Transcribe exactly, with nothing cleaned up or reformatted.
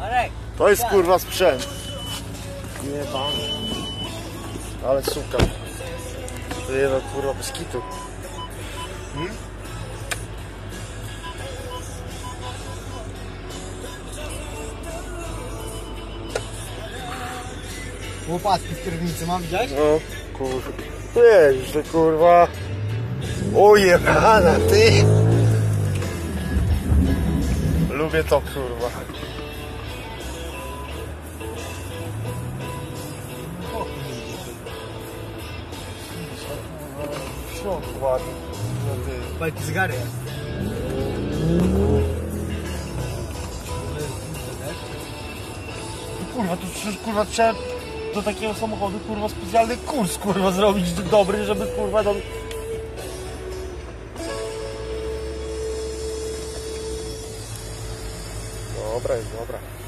To jest kurwa sprzęt. Jebany. Ale suka. To jest kurwa bez kitu. Hmm? Łopatki w kierownicy mam, widziałeś? No, kurwa. Wiesz, że kurwa... O jebana, ty! Lubię to, kurwa. Co ładnie. Bajki zgary. Kurwa, to przecież kurwa trzeba do takiego samochodu kurwa specjalny kurs kurwa zrobić dobry, żeby kurwa do... Dobra jest, dobra.